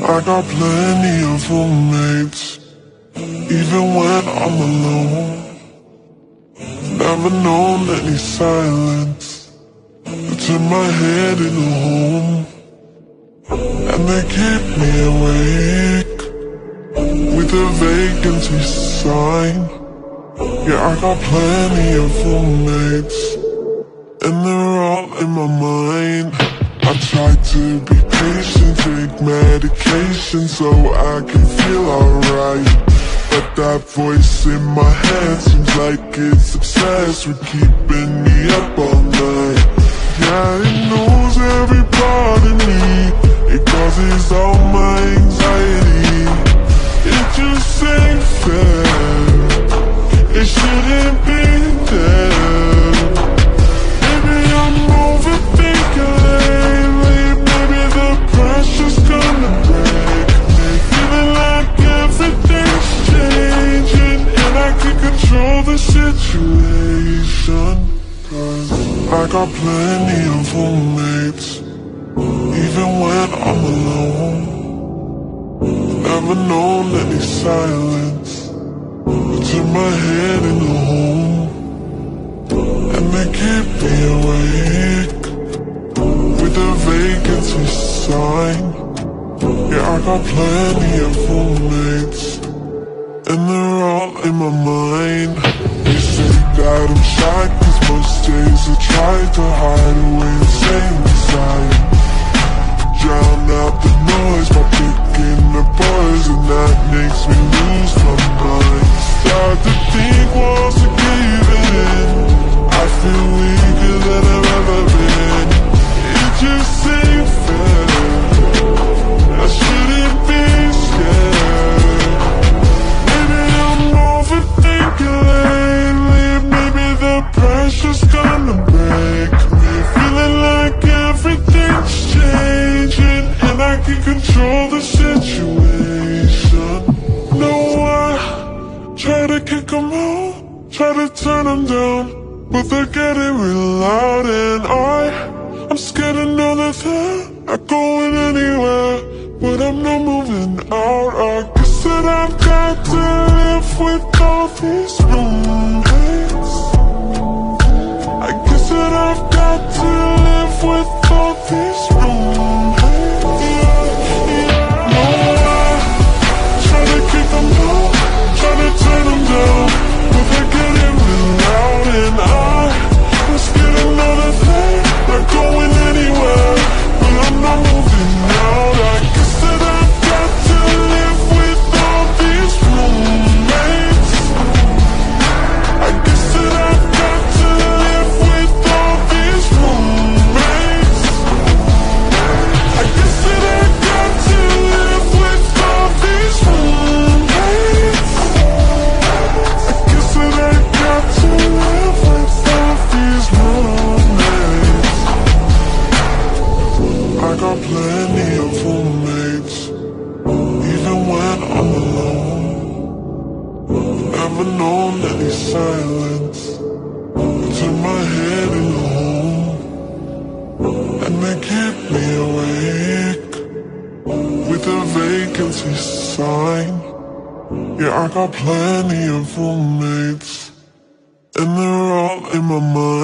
I got plenty of roommates, even when I'm alone. Never known any silence, but turn my head in a home. And they keep me awake with a vacancy sign. Yeah, I got plenty of roommates, and they're all in my mind. I try to be patient, take medication so I can feel alright. But that voice in my head seems like it's obsessed with keeping me up all night. Yeah, it knows every part of me, it causes all my anxiety. It just ain't fair, it shouldn't be there. Maybe I'm overthinking lately, maybe the pressure's gonna break me. Feeling like everything's changing and I can control the situation. Cause I got plenty of roommates, even when I'm alone. Never known any silence, but turn my head in a home. And they keep me awake with a vacancy sign. Yeah, I got plenty of roommates, and they're all in my mind. They say that I'm shy, cause most days I try to hide away insane desire. Drown out the noise by picking the bars, and that makes me lose my mind. Start to think walls are caving in, I feel weaker than I've ever been. It just ain't fair, I shouldn't be scared. Maybe I'm overthinking lately, maybe the pressure's gonna break me. Feeling like everything's changing and I can control the situation. No, I try to kick them out, try to turn them down, but they're getting real loud. And I'm scared to know that they're not going anywhere, but I'm not moving out. I guess that I've got to live with all these roommates. I guess that I've got to live with all these roommates. No, I try to kick them out, try to turn them down, but they're getting real loud. And I'm scared to know that they're not going anywhere, but I'm not moving out. I guess that I've got to live with all these roommates. I guess that I've got to live with all these roommates. I guess that I've got to live with all these roommates. I guess that I've got to live with all these roommates. I got plenty of roommates, even when I'm alone. Never known any silence, turn my head in a home. And they keep me awake with a vacancy sign. Yeah, I got plenty of roommates, and they're all in my mind.